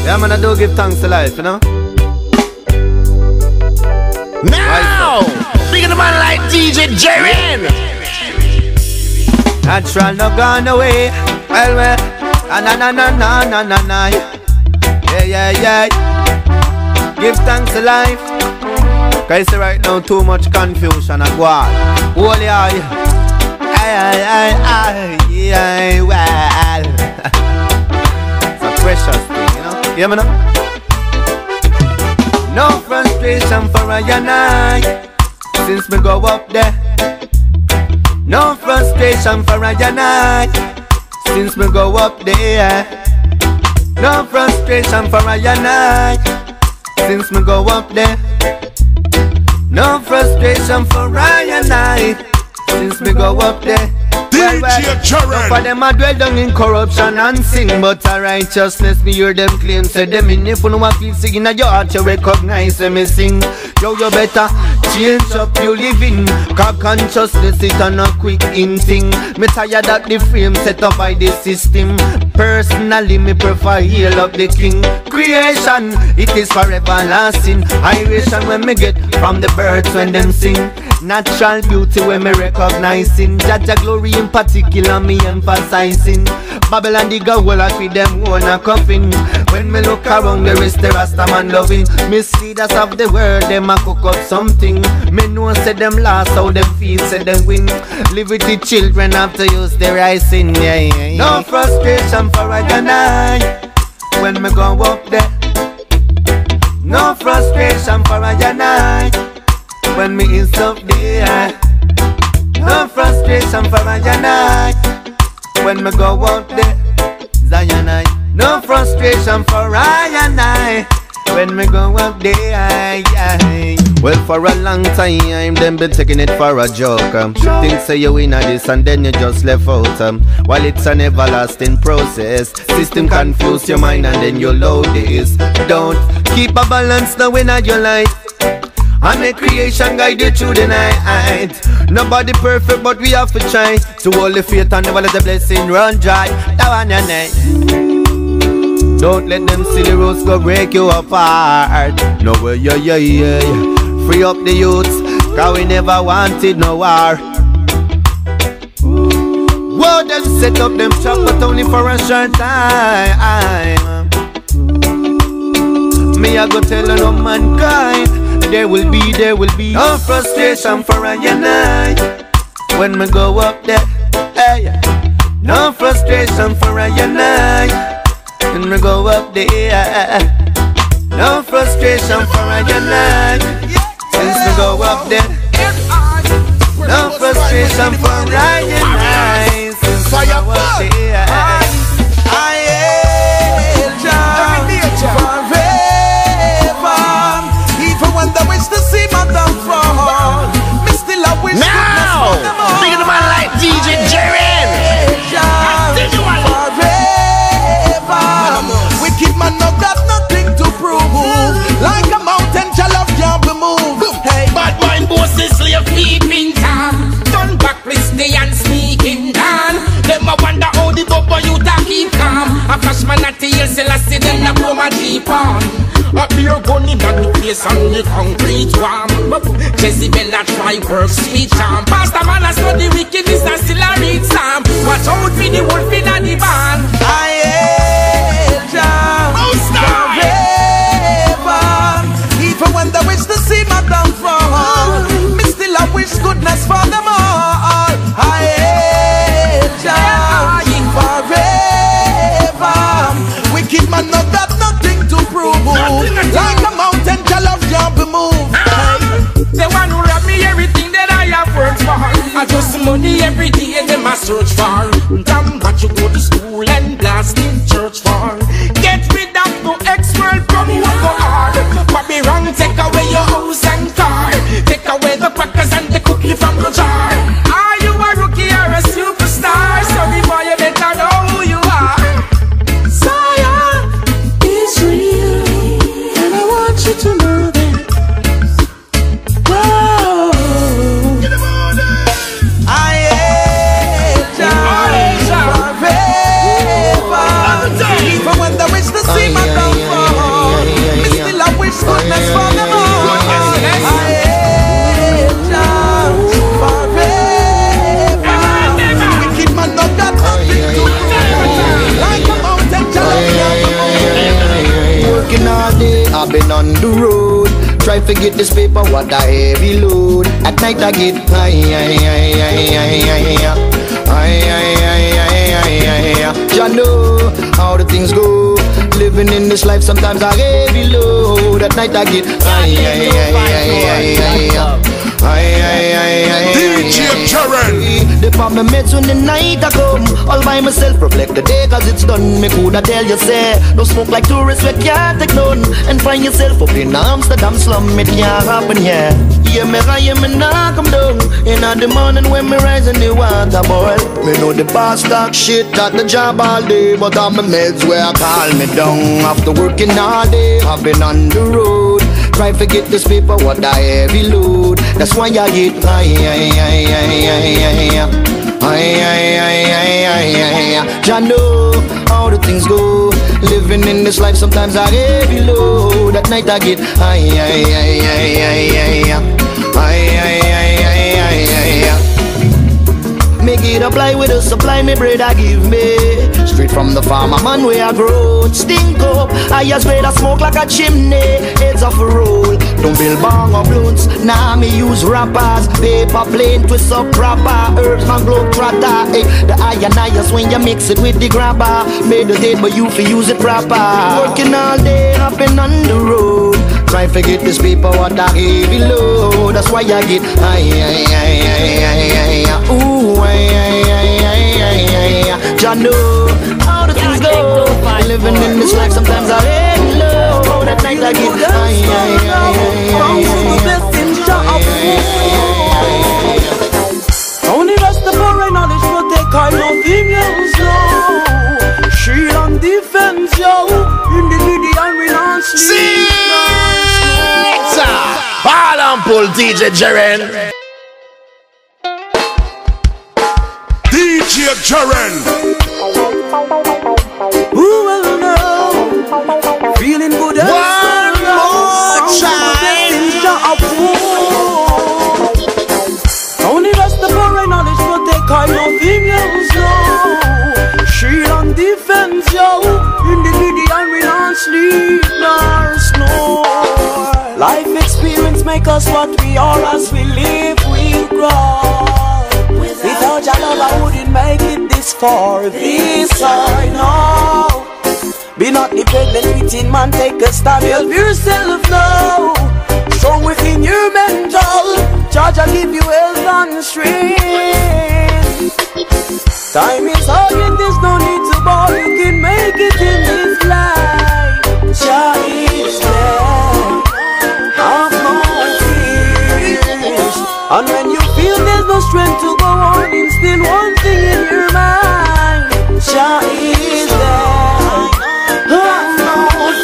Yeah, man, I do give thanks to life, you know. Now, bigger the man like DJ Jaren. Natural no gone away. Well, na. Yeah. Give thanks to life. Cause right now too much confusion and go on. Holy eye. Well. It's a precious thing, you know. Hear me now? No frustration for a night since me go up there. No frustration for a night since me go up there. No frustration for a night since me go up there. No frustration for a night since me go up there. DJ Jaren. For them I dwell down in corruption and sing, but a righteousness me hear them claim. Say them in if you know what feel singing at your heart, you recognize when me sing. Yo, you better change up you living, cause consciousness it on a quick in thing. Me tired of the frame set up by the system. Personally me prefer heal up the king. Creation, it is forever lasting. Iration when me get from the birds when them sing. Natural beauty when me recognizing. Jaja glory in particular me emphasizing. Babylon the girl with them own a coffin. When me look around there is the Rasta man loving. Misleaders of the world them a cook up something. Me know say them lost how them feel say them win. Live with the children have to use their rising. Yeah. No frustration for a night when me go up there. No frustration for a night when me is up there. No frustration for a night when me go up there. Zionite. No frustration for a night when me go up there. Well, for a long time, them been taking it for a joke. Think say you win at this and then you just left out. While it's an everlasting process, system confuse your mind and then you load this. Don't keep a balance now in your life. And the creation guide you through the night. Nobody perfect, but we have to try to hold the faith and never let the blessing run dry. That one your night. Don't let them silly rules go break you apart. No way, yeah. Free up the youths, cause we never wanted no war. Whoa, them set up them trap, but only for a short time. Me I go tell no mankind. There will be no frustration for a night when me go up there. Hey, no frustration for a night when me go up there. No frustration for a night since me go up there. No frustration for a night since me go up there. Now, bigger the man like DJ Jaren. Wicked man no got nothing to prove. Like a mountain, your love can't be moved. Hey, bad mind bosses slave peeping Tom. Turn back, play and sneaking down. Them a wonder how the bubble you da keep calm. A cash man at the hill, still I see them na blow my jeep on. A beer gun in the place on the concrete warm. Jezebel a try work sweet charm. Pastor man a study wickedness and still a read Psalm. Watch out for the wolf in the barn. I hail Jah forever. Even when they wish to see my downfall, me still I wish goodness for them all. I hail Jah forever. Wicked man no got nothing to prove. Like a mountain, your love can't be moved. They want to rob me everything that I have worked for. I just money every day and them I search for. Damn what you go to school and blast in church for. Get rid of the ex-world from who go hard. What be wrong, take away your house and car. Take away the crackers and the cookie from the jar. Are you a rookie or a superstar? Sorry boy, you better know who you are. Zion is real, and I want you to know that. Even when they wish to see my downfall. to get this paper, what a heavy load. At night I get you know how the things go. Living in this life, sometimes I heavy load. At night I get DJ Jaren. Dip on my meds when the night I come. All by myself, reflect the day cause it's done. Me coulda tell you say, don't smoke like tourists, we can't take none. And find yourself up in Amsterdam slum, it can't happen here. Yeah, me nah come down. In the morning when me rise in the water boil. Me know the boss talk shit at the job all day, but on my meds where I call me down. After working all day, I've been on the road. Try to get this paper, what a heavy load. That's why I get I know how the things go. Living in this life, sometimes I heavy load. At night I get make it apply with the supply, me bread I give me. Straight from the farmer man where I grow. Stink up, I just spread a smoke like a chimney. Heads off a roll, don't build bong or blunts. Nah, me use rappers, paper plane, twist up proper. Herbs, man, globe trotter. The iron when you mix it with the grabber. Made the date, but you fi use it proper. Working all day, hopping on the road. Try to get this paper, what a heavy load. That's why I get ooh, I know how the things go. Living in this life, sometimes I heavy load. At night I get only rest the power knowledge protect I nothing else, no. Shield and defense, yo. In the Gideon we not sleep. Ball and pull, DJ Jaren. DJ Jaren. Who will know? Feeling good as one more time. Only rest the power knowledge protect I nothing else, no. Shield and defense, yo. In the Gideon we not sleep nor snore. Life experience make us what we are. As we live, we grow. Without your love, I wouldn't make it this far. This I know. Be not dependent within man, take a stand. Help yourself now. Strong within your mental. Charge I give you health and strength. Time is hard and there's no need to bow. You can make it in this life. Jah is there. Have no fears. And when you feel there's no strength to go on, instill one thing in your mind. Jah is there. Have no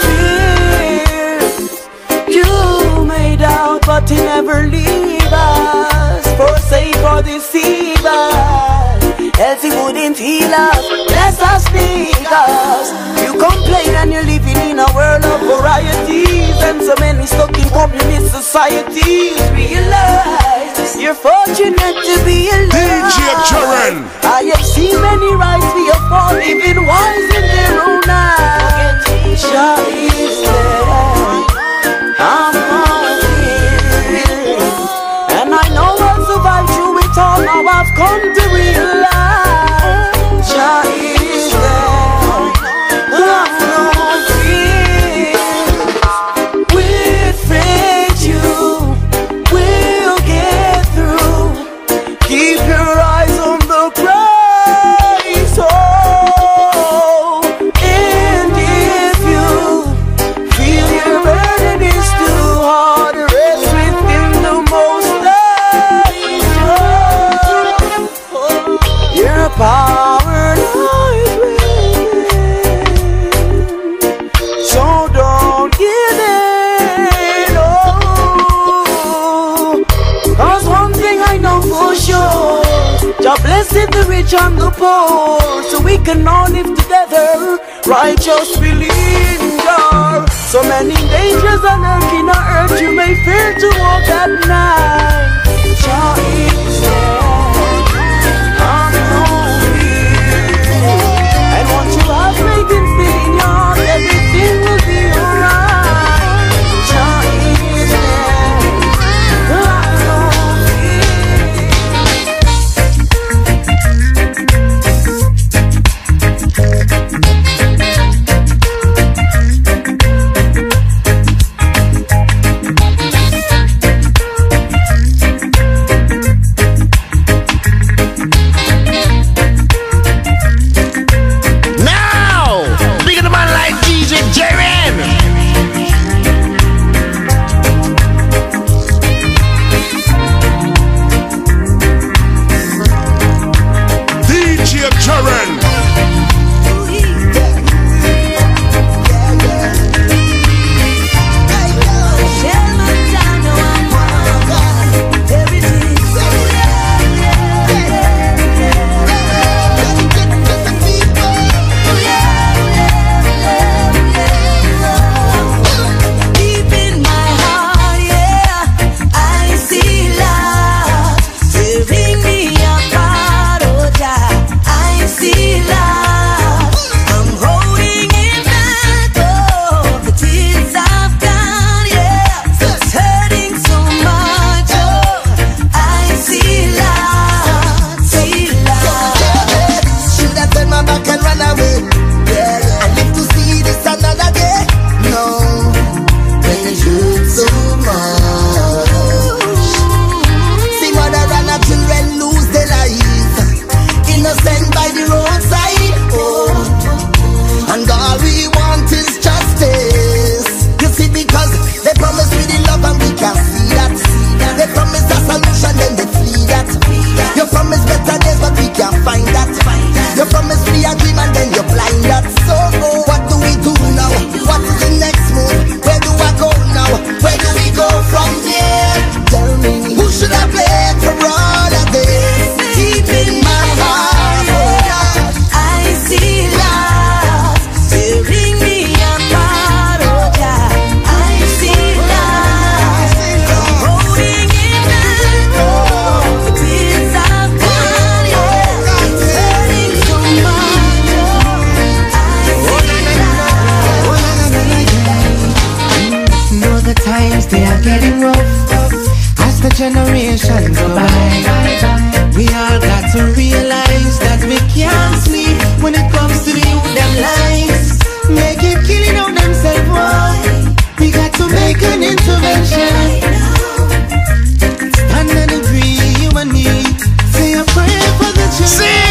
fear. You may doubt, but he never leave us. Forsake or deceive us. Else he wouldn't heal us. Bless us, because you complain and you're living in a world of varieties. And so many stuck in communist societies. Realize you're fortunate to be alive. DJ Jaren. I have seen many rights we have fall, living wise in their own eyes. Jah is there. I'm not here. And I know I'll survive through it all. Now I've come to realize Jah is there. Have no fear. With faith you will get through. Keep your eyes on the prize. Oh, and if you feel your burden is too hard, rest within the Most High. Your power lies within, so don't give in. Oh, 'cause one thing I know for sure, Jah blessed the rich and the poor, so we can all live together. Righteous believe Jah. So many dangers and lurking on earth, you may fear to walk at night. Jah is there. I'm no fear. And once you have faith in your heart, everything will be alright. Jah is there. generation go by, we all got to realize that we can't sleep when it comes to the youth them lives. Make it killing on themselves, why? We got to make an intervention. Stand and agree, you and me. Say a prayer for the children.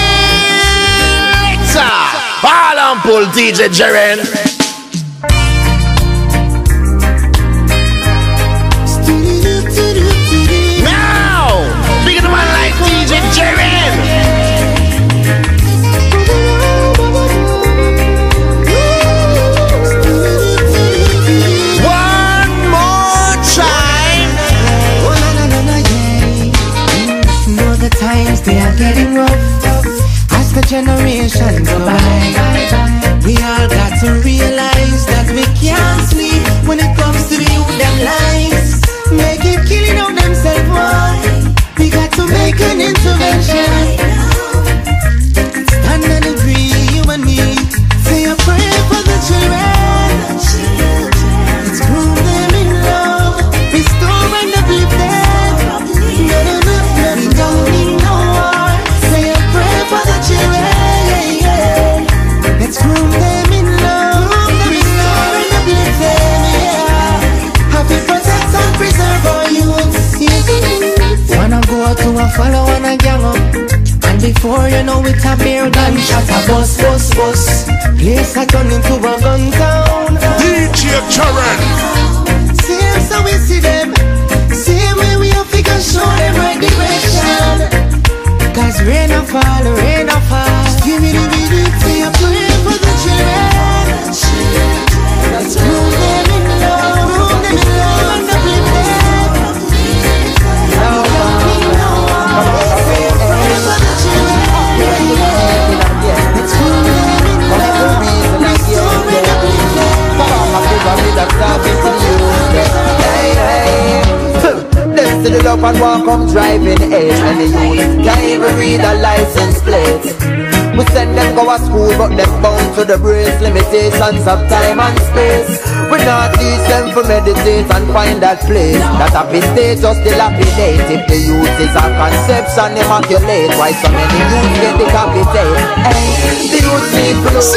Ball and pull, DJ Jaren. Now, big in the man like DJ Jaren. One more time. Oh, no, yeah. Know the times they are getting rough. As the generation go by, we all got to realize that we can't sleep when it comes to the youth them lives. Make it killing on themselves, why? We got to make an intervention. Stand and agree, you and me. Say a prayer for the children. Let's groom them in love, restore and uplift them. We don't need no war. Say a prayer for the children. Let's groom them in love, restore and uplift them. Have to protect and preserve our youth. Wanna go out to a follow and a gang up, and before you know it, a beer gunshot, a bus. Place a turn into a gun town. DJ Jaren. Same so we see them, same way we have to show them right direction. Cause rain or fall, give me the video, say a prayer for the children. Let's groom them in love, and uplift them. Now, say a prayer for the children. Let's groom them in love, restore and uplift them. Them see the love and walk come driving age, and the youth can't even read a license plate. We send them go to school, but them bound to the brace limitations of time and space. We not teach them to meditate and find that place that happy state just dilapidate. If the youth is a conception immaculate, why so many youth get decapitate? Hey, the youth need to know.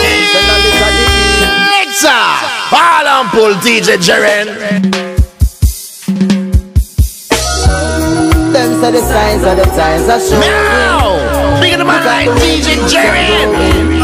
Ball and pull, DJ Jaren. Them say the signs of the times are showing. Now, big in the man like DJ Jaren.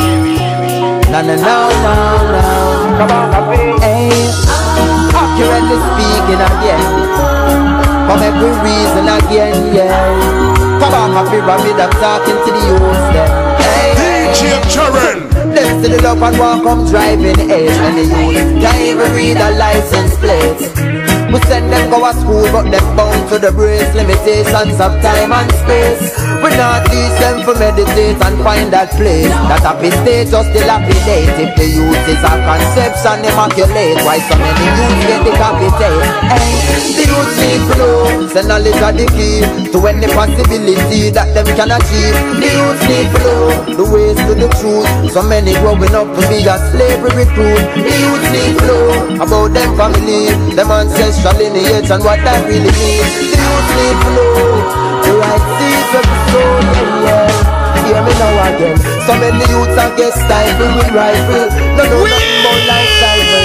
No. Come on, hey, accurately speaking again, from every reason again, yeah. Come on, happy rabbit, I'm talking to the youth then. Hey, DJ Jaren. them see the love and walk come driving age, and the youth can't even read a license plate. We send them go to school, but them bound to the brace limitations of time and space. We not teach them to meditate and find that place that happy state just dilapidate. If the youth is a conception immaculate, why so many youth get decapitate? Hey, the youth need to know, say knowledge are the key to any possibility that them can achieve. The youth need to know the ways to the truth. So many growing up to be a slavery recruit. The youth need to know about them family, them ancestors, lineage and what that really means. The youth need to know the right seeds of the soul, yeah. Hear me now again. So many youths are get stifled with rifle. No nothing about lifestyle.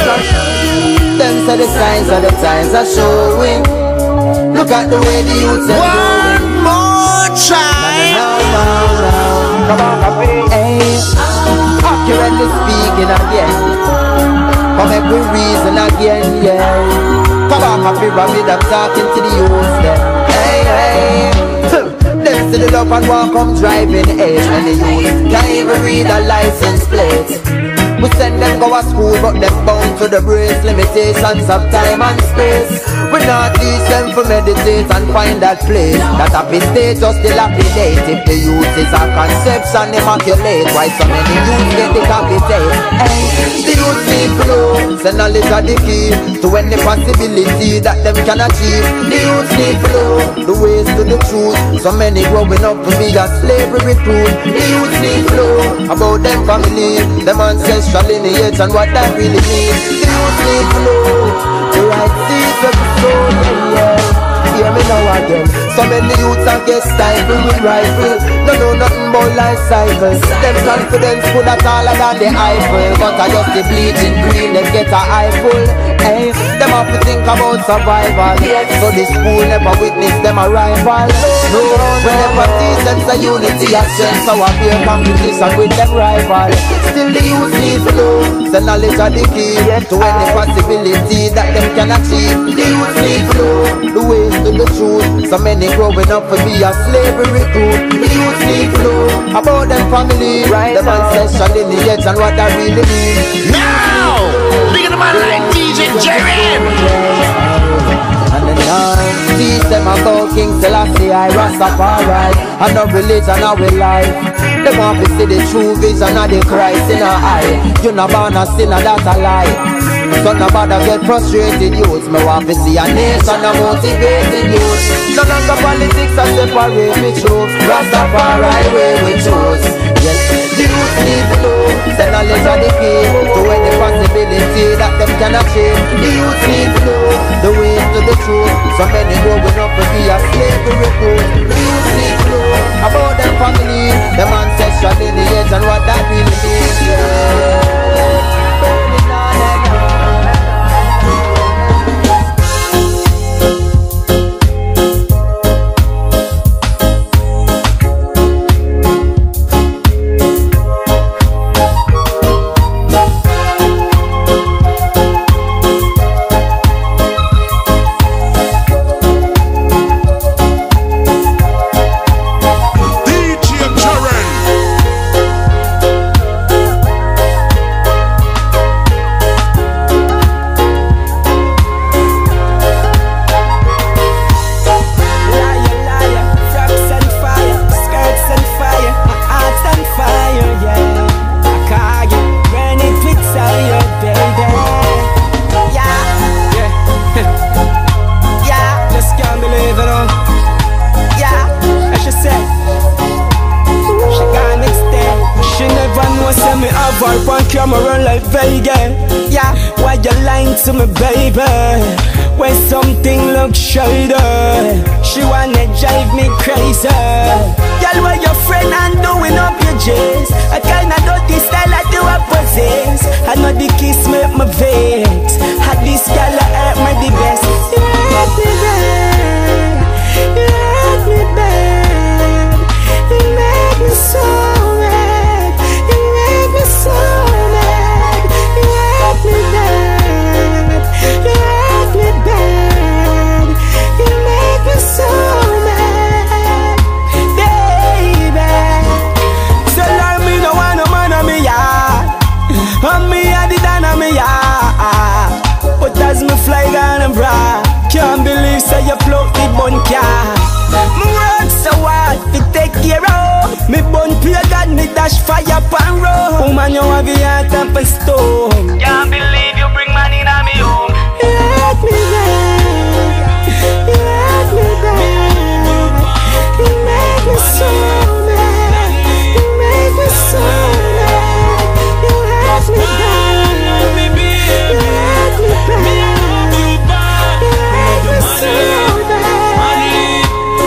Them say the signs of the times are showing. Look at the way the youths are going. One more time. Now. Come on, hey, accurately speaking again, from every reason again, yeah. Come on, happy rabbit, I'm talking to the youth then. Hey, them see the love and walk come driving age, and the youth can't even read a license plate. We send them go to school, but them bound to the brace limitations of time and space. We not teach them to meditate and find that place that happy state just dilapidate. If the youth is a conception immaculate, why so many youth get decapitate? Hey, the youth need to know, say knowledge are the key to any possibility that them can achieve. The youth need to know the ways to the truth. So many growing up to be a slavery recruit. The youth need to know about them family, them ancestral lineage and what that really means. The youth need to know the right seeds of the soul, yeah. hear me now again. So many youths are get stifled with rifle. No know nothing about life cycles. Them confidence put that taller than the Eiffel. But I just the bleaching green, them get a eyeful. Hey, them have to think about survival. So the school never witness them a rival. No, we never teach them the unity of sense. So I fear competition with them rival. Still the youth need to know the knowledge of the key to any possibility that them can achieve. The youth need to know the ways to the truth. So many growing up to be a slavery recruit. The youth need to know about them family, them ancestral lineage and what that really means. Now, big in the man like DJ Jerry. And then teach them about King Selassie, I Rastafari, and no religion, our life. They want to see the true vision of the Christ in our eye. You not born a sinner, that's a lie. So nobody get frustrated youths. Me want to see a nation a motivated youth. No longer politics a separate me truth. Rastafari way we choose. Yes, the youth need to know the knowledge of the key to any possibility that them can achieve. The youth need to know the way to the truth. So many growing up to be a slavery recruit. The youth need to know about them family, them ancestral lineage and what that really means. Yeah. To me baby, when something looks shady, she wanna drive me crazy. Girl, where your friend and doing up your J's, I kinda dirty style I do a possess. I know the kiss make me vex. Had this girl hurt me the best. You hurt me bad, you hurt me bad. You make me so mad, you make me so mad. You hurt me bad. You hurt me bad. You make me so mad, baby. So like me no want no man on me yard, and me a the dan on me yard. But as me fly down and brag, can't believe say you float the bun car. Me work so hard to take care of. Me bun pure God, me dash fire pan road. Woman you have your heart up a stone. Can't believe you bring man in a me home. You hurt me bad, you hurt me bad. You make me so mad, you make me so mad. You hurt me bad, you hurt me bad. You hurt me so bad.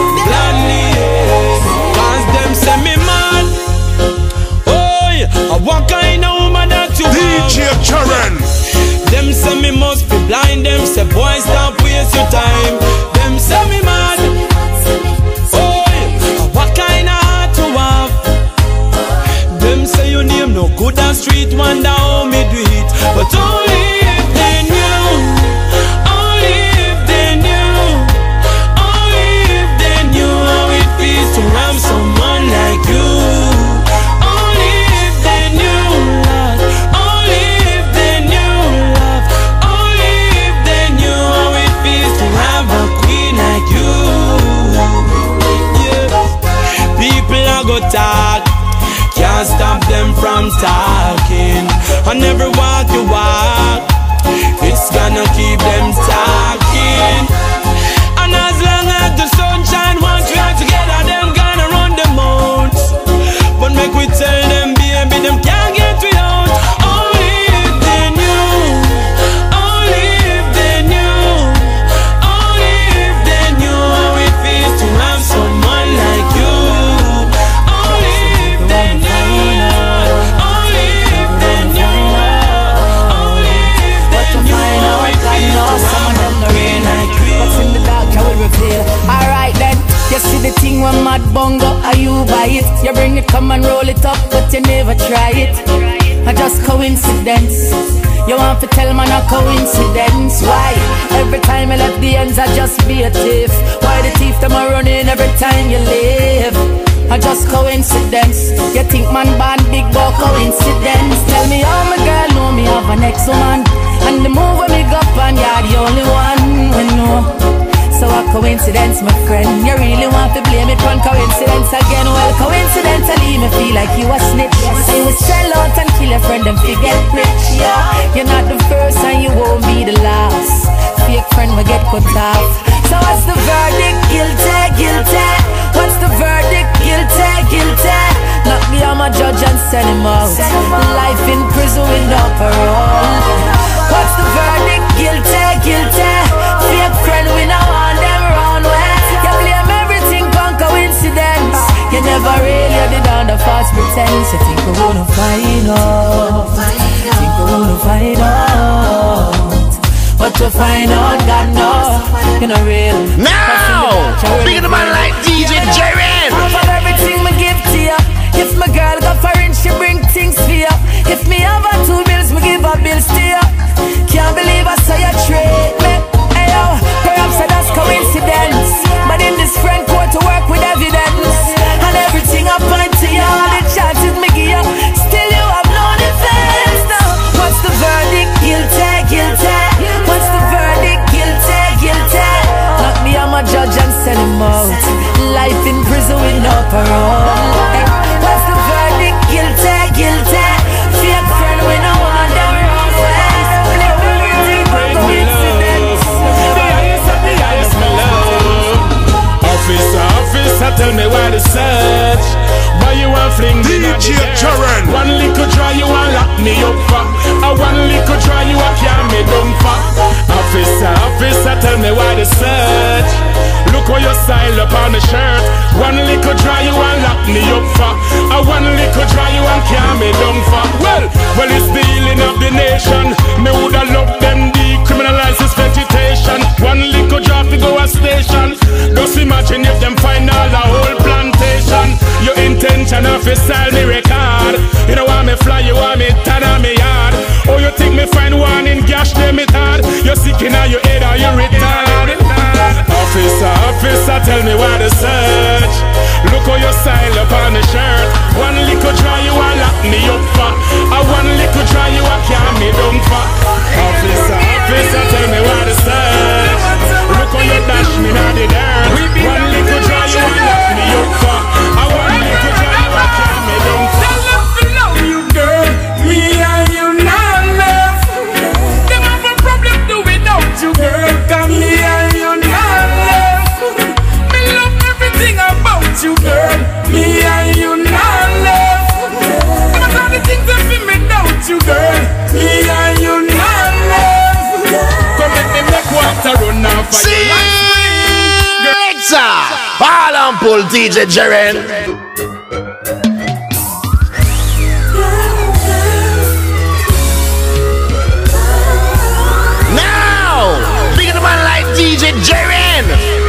Cause them say me man. Oh yeah, what kind of woman that you DJ Charen. Them say me must be blind. Them say boy stop waste your time. Them say me mad. Oh yeah, what kind of heart you have? Them say your name no good on street. Wonder how me do it. But only if they knew, only if they knew, only if they knew how it feels to have someone like you. Only if they knew love, only if they knew love, only if they knew how it feels to have a queen like you. Yeah. People are go talk, can't stop them from talking. On every walk you walk, it's gonna keep them talking. And as long as the sunshine wants we are together, them gonna run the mouth. But make we tell them, baby, them can't get we out. Only if they knew, only if they knew, only if they knew bring it, come and roll it up, but you never try it. I just coincidence. You want to tell man a coincidence? Why? Every time I left the ends, I just be a thief. Why the thief them are running every time you leave? I just coincidence. You think man born big, but coincidence. Tell me how my girl know me have an ex-woman, and the move when me go up and you're the only one we know. So a coincidence, my friend. You really want to blame it on coincidence again? Well, coincidentally, me feel like you a snitch. So you sell out and kill your friend and forget rich, yeah. You're not the first and you won't be the last. Fake friend will get cut off. So what's the verdict? Guilty, guilty. What's the verdict? Guilty, guilty. Knock me on my judge and send him out. Life in prison with no parole. What's the verdict? Guilty, guilty. Fake friend, we now want them round way. You blame everything on coincidence. You never really did under false pretense. You think we're gonna find out. Think we're gonna find out. But to find out, God knows, you're not real. Now, big the man like DJ Jaren. For everything me give to you. If my girl got foreign, she bring things for you. If me have her 2 bills, me give her bills to you. Can't believe I saw you treat me. Ayo, perhaps that's coincidence, but in this friend court to work with evidence, and everything I point to you, all the chances me give you, still you have no defense. Now, what's the verdict? Guilty, guilty. What's the verdict? Guilty, guilty. Knock me on my judge and send him out. Life in prison with no parole. What's the verdict? Guilty, guilty. Fake friend, we no want them wrong way. Officer, tell me why the search. Why you want fling DJ Jaren. One little try you want lock me up for. One little try you want carry me down for. Officer, tell me why the search. Look how you style up on the shirt. One little try you want lock me up for. One little try you want carry me down for. Well, it's the healing of the nation. Me woulda loved them decriminalize this vegetation. One little drop to go a station. Just imagine if them find all the whole plantation. Your intention of a style me record. You know want me fly, you want me turn on me yard. Oh, you think me find one in gash them it hard. You're sick in your head or you retard. Officer, tell me why the search. Look how you style up on the shirt. One little try you want lock me up for. One little try you want carry me down for. Officer, tell me why the search. Look how you dash me now the dirt. One little try you want lock me up for. One little try you want carry me down for. Tell them to love you, girl. Me and you not love. Them have a problem do without you, girl. Cause me and you not love. Me love everything about you, girl. Me and you not love. Them are all the things that feel me without you, girl. Me and you not love. Come let me make water run off of you like Alexa, ball and pull DJ Jaren. Now, big the man like DJ Jaren.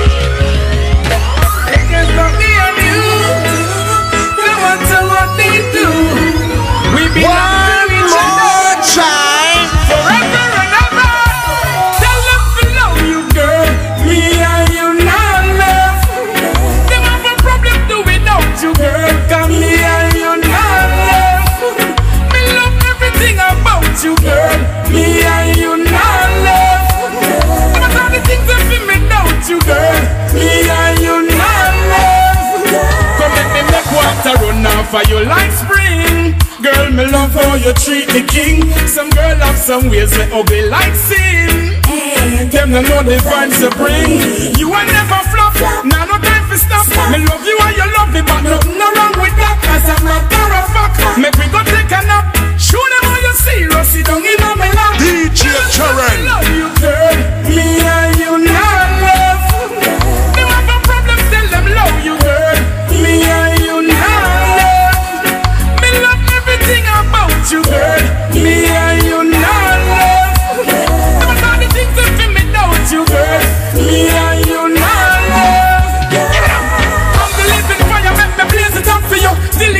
They can love me and you. No matter what they do. We be One more time. forever and ever. Tell them to love you, girl. Me and you not love. Them have a problem do without you, girl. Cause me and you not love. Me love everything about you, girl. Me and you not love. Them are all the things that feel me without you, girl. Me and you not love. Come let me make water run off of you like spring. Girl, me love how you treat the king. Some girl have some ways me ugly like sin. Them no know the vibes you bring. You will never flop, now no time for stop. Me love you and you love me, but nothing no wrong with that. As a matter of fact, make we go take a nap. Show them how you serious, sit down in my lap. DJ Jaren. Love you, girl. Me and you not love. Them have a problem, tell them love you, girl. Me and you not love. Me love everything about you, girl. Me and you not love. Them are all the things that feel me without you, girl. Me and you not love. I'm the living fire, make me blaze it up for you. Still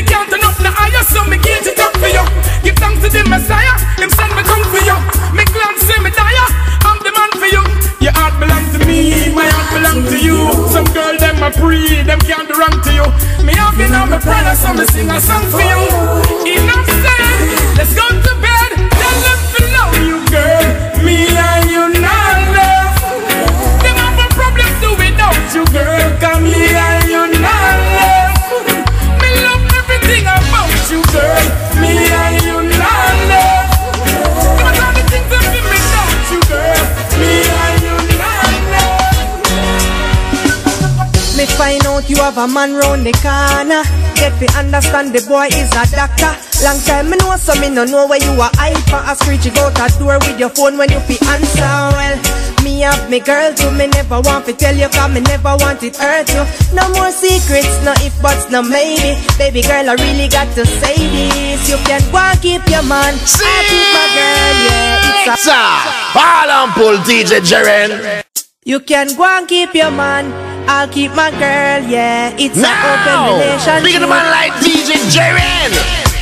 have a man round the corner. Get to understand the boy is a doctor. Long time me know, so me no know where you are. I for a screech, you go to door with your phone when you fi answer. Well, me have me girl too, me never want to tell you, cause me never want it hurt you. No more secrets, no if buts, no maybe. Baby girl, I really got to say this. You can go and keep your man. I keep my girl, yeah, it's a ball and pull DJ Jaren. You can go and keep your man, I'll keep my girl, yeah. It's an open relationship. Big of the man like DJ Jaren.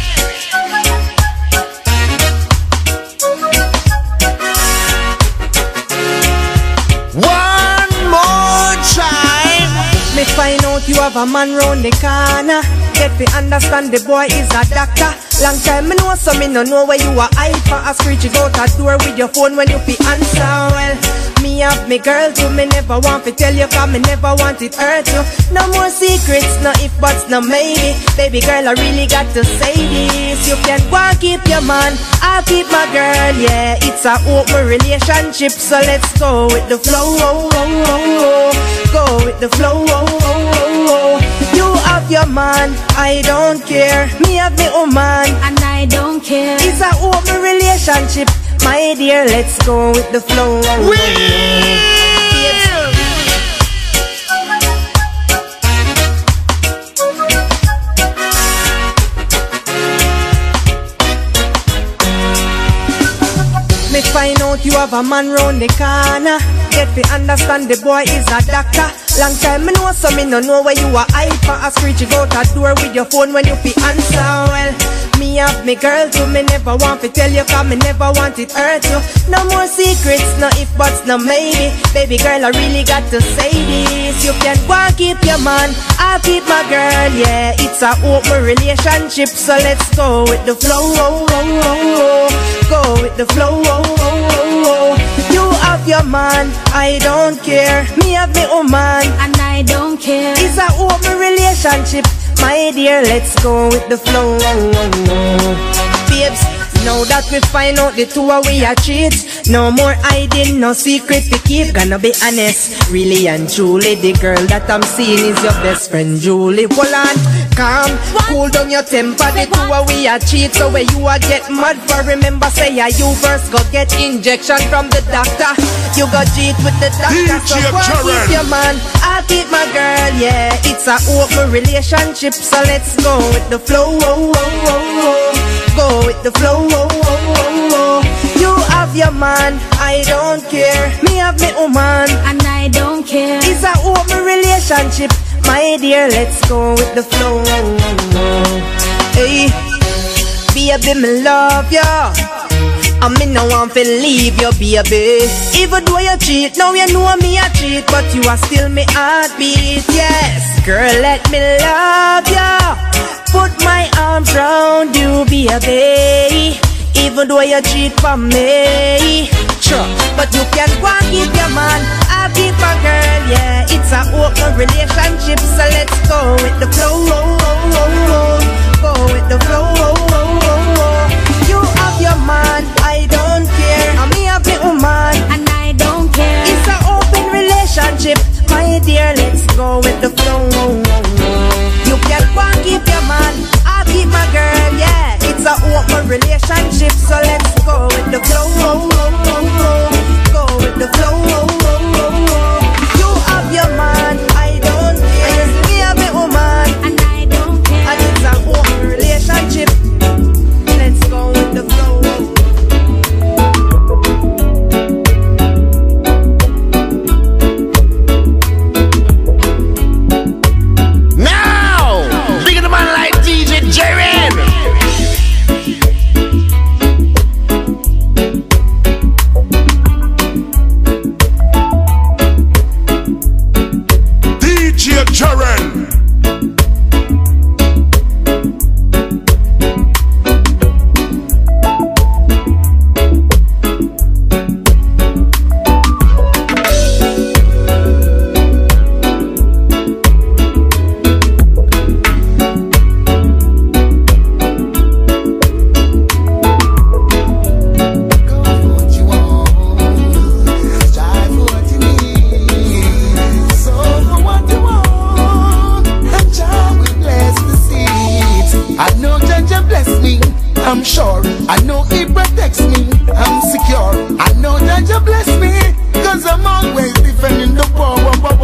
One more time. Me find out you have a man round the corner. Get to understand the boy is a doctor. Long time me know, so me no know where you are. I for a screech, you go to door with your phone when you fi answer. Well, me have me girl too, me never want to tell you, cause me never want it hurt you. No more secrets, no if buts, no maybe. Baby girl, I really got to say this. You can go and keep your man, I'll keep my girl, yeah. It's a open relationship, so let's go with the flow. Go with the flow. You have your man, I don't care. Me have me own man, and I don't care. It's a open relationship, my dear, let's go with the flow. Me find out you have a man round the corner. Get to understand the boy is a doctor. Long time me know, so me no know where you are. I for a screech, you go to door with your phone when you fi answer. Well, me have me girl too, me never want to tell you, cause me never want it hurt you. No more secrets, no if buts, no maybe. Baby girl, I really got to say this. You can go and keep your man, I'll keep my girl, yeah. It's a open relationship, so let's go with the flow. Go with the flow. You have your man, I don't care. Me have me own man, and I don't care. It's a open relationship, my dear, let's go with the flow. Babes, now that we find out the two of we are cheats, no more hiding, no secret to keep. Gonna be honest, really and truly, the girl that I'm seeing is your best friend Julie. Hold on, calm, cool down your temper. The two of we are cheats, so where you are get mad for. Remember, say you first go get injection from the doctor. You got cheat with the doctor, so go keep your man, I'll keep my girl, yeah. It's a open relationship, so let's go with the flow. Go with the flow. You have your man, I don't care. Me have me own man, and I don't care. It's a open relationship, my dear, let's go with the flow. Hey, baby, me love ya. I mean, no one feel leave you, baby. Even though you cheat, now you know me a cheat, but you are still me heartbeat. Yes, girl, let me love ya. Put my arms round you, baby. Even though you cheat for me, sure, but you can go and keep your man, I'll keep my girl, yeah. It's a open relationship, so let's go with the flow. Go with the flow. You have your man, I don't care. And me have my own man, and I don't care. It's an open relationship, my dear, let's go with the flow. You can go and keep your man, I'll keep my girl, yeah. It's an open relationship, so let's go with the flow. Go with the flow. You have your man, I don't care. Me have my own man, and I don't care. And it's an open relationship, let's go with the flow. Now, big of the man like DJ Jaren. I'm sure. I know He protects me, I'm secure. I know that You bless me, cause I'm always defending the poor.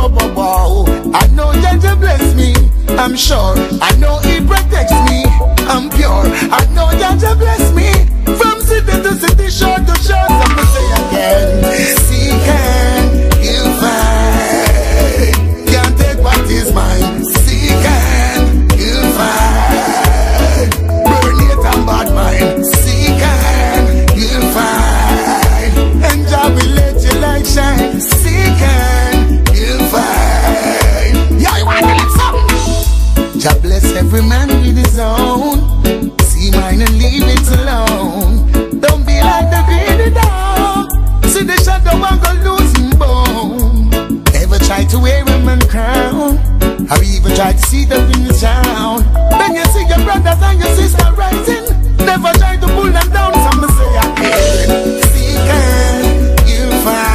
I know that You bless me, I'm sure. I know He protects me, I'm pure. I know that You bless me, from city to city, shore to shore. So I'm say again, seek and you'll find. Can't take what is mine. Seek and you'll find. Burn it and bad mind. Seek and you'll find. And Jah will let your light shine. Seek and you'll find. Yeah, you want to live something? Jah bless every man with his own. See mine and leave it alone. Don't be like the greedy dog. See the shadow and go losing bone. Ever try to wear a man crown? Or even try to see them in the town? Then you see your brothers and your sister rising. Never try to pull them down. Some say again, seek and you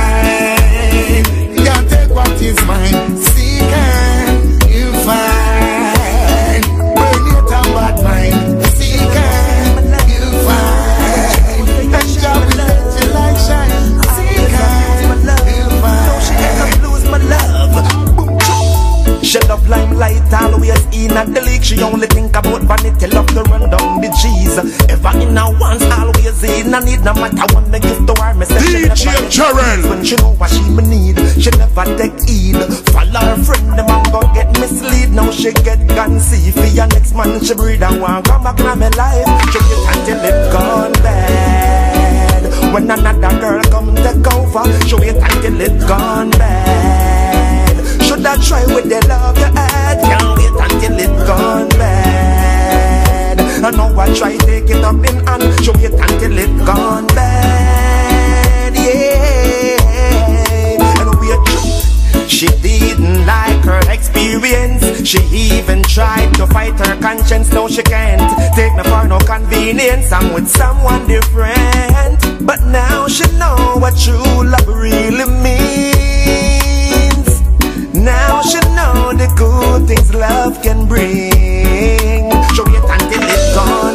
find. Can't take what is mine. Seek and you find. Burn your tongue bad mind. Seek and you find. And Jah will let your light shine. Seek and you find. She never lose my love. She love limelight, always in at the league. She only think about vanity, love to run down the G's. Ever in her once, always in. I need no matter what me give to her. Me say she never Jaren. when she know what she me need. She never take heed. Follow her friend, them and go get mislead. Now she get conceive. For your next man, she breed and want come back in my life. She get until it gone bad. When another girl come take over, she wait until it gone bad. Should I try with the love you had? Can't wait until it's gone bad. I know I try take it up in hand. Should wait until it's gone bad. Yeah. And wait, she didn't like her experience. She even tried to fight her conscience. Now she can't take me for no convenience. I'm with someone different. But now she know what true love really means. Now she know the good things love can bring. Show it until it's gone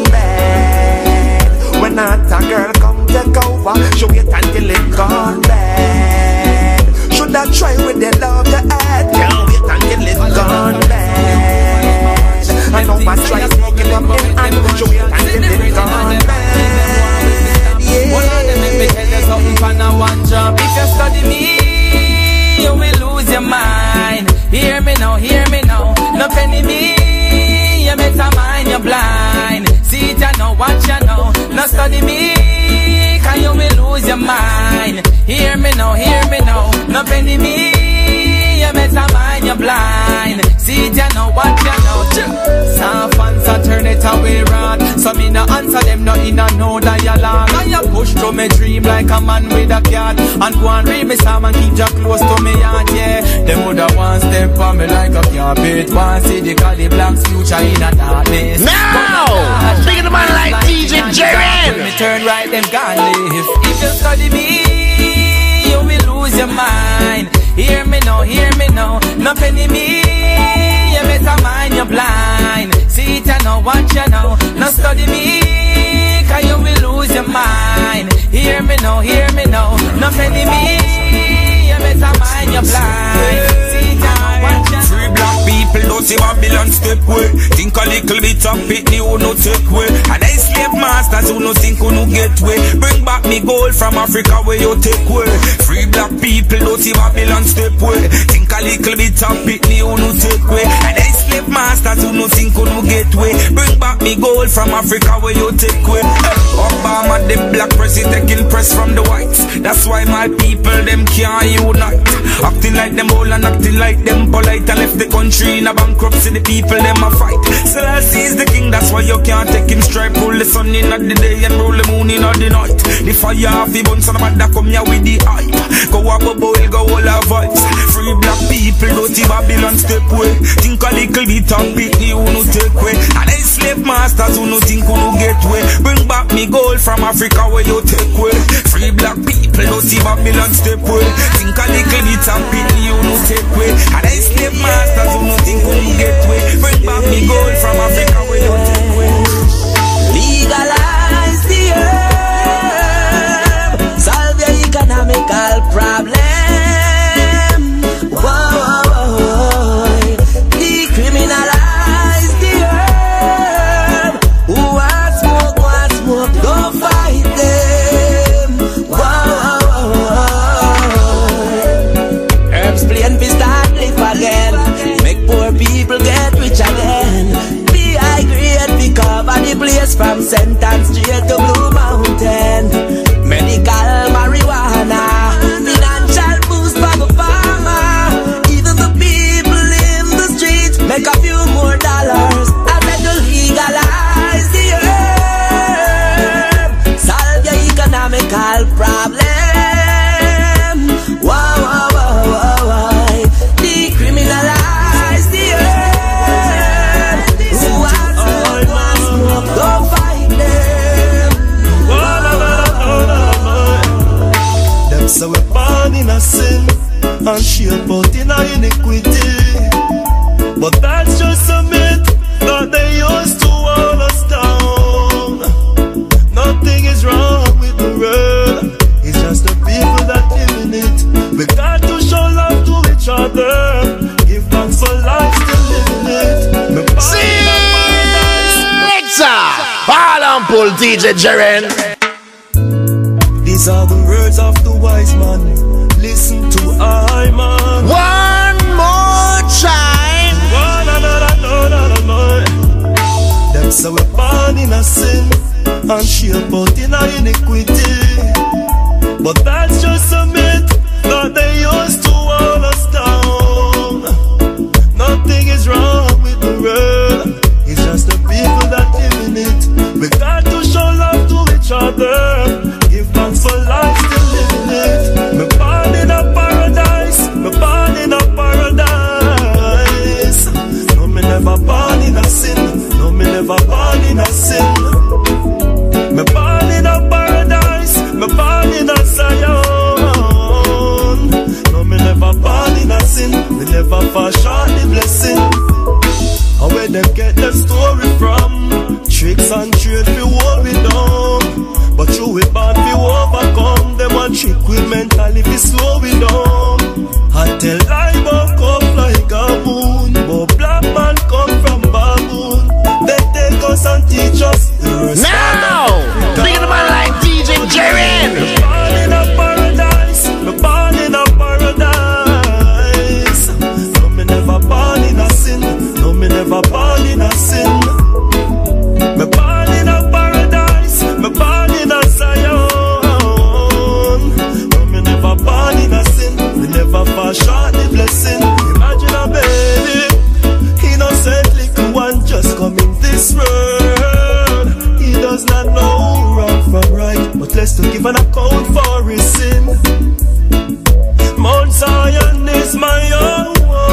bad. When not a girl come take over, show it until it's gone bad. Should I try with the love you had? Can't wait until it's gone bad. I know I try to take it up in hand. Show it until it's gone bad. Yeah. One of them let me tell you something for no one job. If you study me, you will lose your mind. Hear me now, no penny me, you better mind you're blind. See it, you know what you know. No study me, cause you will lose your mind. Hear me now, no penny me, you better mind you're blind. See it, you know what you know. Some fans are turn it away right. So me no answer them, no in a no dialogue. I you push through me dream like a man with a cat. And go and read me some and keep you close to me heart, yeah. Them woulda one step on me like a carpet. One see the Cali Black's future in a darkness. Now, big the man like DJ Jaren. When me turn right, them can't live. If you study me, you will lose your mind. Hear me now, no penny me, you better mind you're blind. See it, you know what you know. No study me, cause you will lose your mind. Hear me now, no penny me, you better mind you're blind. See it, you know what you know. Free black people don't see Babylon step way. Think a little bit of it, who no take way. And I slave masters who no think who no get way. Bring back me gold from Africa where you take way. Free black people don't see Babylon step way. Think a little bit of it, who no take way. And I slave masters who no think who no get way. Bring back me gold from Africa where you take way. Obama the black president taking press from the whites. That's why my people them can't unite. Acting like them all and acting like them polite. And left the country in a bankruptcy, the people them a fight. Selassie is the king, that's why you can't take him stripe. Rule the sun in at the day and rule the moon in at the night. The fire off the buns and the that come here with the hype. Go up a boil, go all our vibes. Free black people, dirty Babylon step way. Think a little bit and pick me who no take way. And I slave masters who no think who no get way. Bring back me gold from Africa where you take way. Free black people, dirty Babylon step way. Think a little bit and pick me who no take way. And I slave masters who no think who no get way. Bring back me gold from Africa where you take way. Legalize from St. Anne straight to Blue Mountain. Medical marijuana, financial boost for the farmer. Even the people in the streets make a few more dollars. I said to legalize the herb, solve your economical problem. Whoa, whoa, whoa, whoa, whoa. Decriminalize the herb. Who has smoke, go fight them. Them say we're born in a sin and shape out in a iniquity. But that's just a myth that they used to hold us down. Nothing is wrong with the world, it's just the people that live in it. We got to show love to each other, give thanks for life, still living it. Ball and pull, DJ Jaren. These are the words of the wise man. Listen to I man. One more time. Them say we're born in a sin and shape out in a iniquity. But that's just a myth that they used to hold us down. Nothing is wrong with the world, it's just the people that live in it. We got to show love to each other, give thanks for life, still living it. Me born in a paradise, me born in a paradise. No, me never born in a sin, no, me never born in a sin. Me born in a paradise, me born in a Zion. No, me never born in a sin, me never fall short the blessing. How where them get them story from? Tricks and trade fi hold we down, but you we born fi overcome. Them one trick with mentally fi slow we down. I tell lie buck up like a moon, but black man come from baboon. They take us and teach us the rest. Now, big in the man like DJ Jaren. Me born in a paradise, me born in a paradise. No, me never born in a sin, no, me never born in a sin. Me born in a paradise, me born in a Zion. No, me never born in a sin, me never fall short the blessing. Imagine a baby, innocent little one just come in this world. He does not know wrong from right, but less to give an account for his sin. Mount Zion is my home,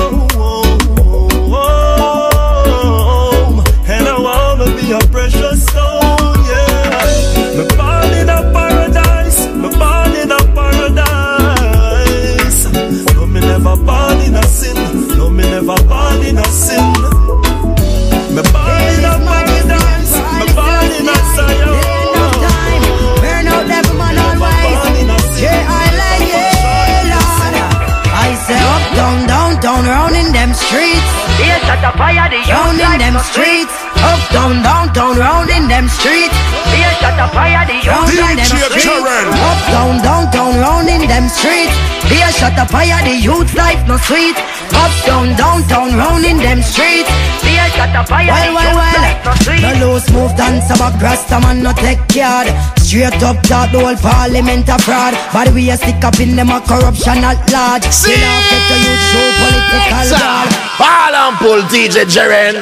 and I wanna be a precious stone, yeah. Me born in a paradise, me born in a paradise. No, me never born in a sin, no, me never born in a sin. Me born in a paradise, me born in a Zion. Burn out every man always. J-Island, yeah, Lord. I say up, down, down, down, round in them streets. Yeah, shut the fire, the round in them streets. Up, down, down, down, round in them streets. Yeah, shut the fire, the round in them streets. Up, down, down, down, round in them streets. Yeah, shut the fire, the youth life no sweet. Up, down, down, down, round in them streets. Yeah, shut the fire, the youth life no sweet. No loose move, dance about Rasta man no take yard. Straight up that the whole parliament a fraud. But we a stick up in them a corruption at large. See now get the youth show political ball. Ball and pull, DJ Jaren.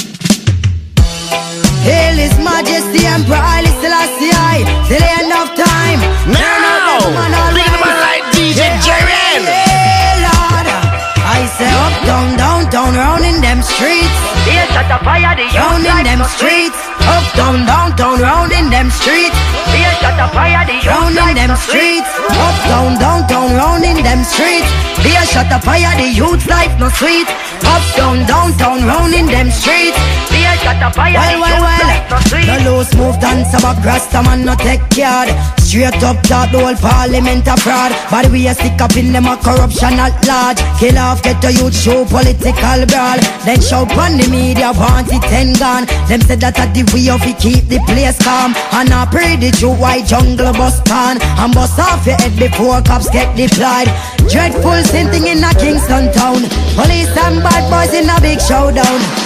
Hail His Majesty Emperor Haile Selassie till the end of time. Now, big in the man like DJ Jaren. Lord, I say up, down, down, down, round in them streets. Yeah, shut the fire, the round in them streets. Up, down, down, down, round in them streets. Yeah, shut the fire, the round in them streets. Up, down, down, down, round in them streets. Yeah, shut the fire, the youth life no sweet. Up, down, down, down, round in them streets. Yeah, shut the fire, the youth life no sweet. No loose move, dance about Rasta man no take yard. Straight up that the whole parliament a fraud. But we a stick up in them a corruption at large. Kill off, get the youth show political brawl. Then shout on the media, want it 10 gone. Them said that at the way of it keep the place calm. And I pray the Jew white jungle bust on. And bust off your head before cops get deployed. Dreadful same thing in a Kingston town. Police and bad boys in a big showdown.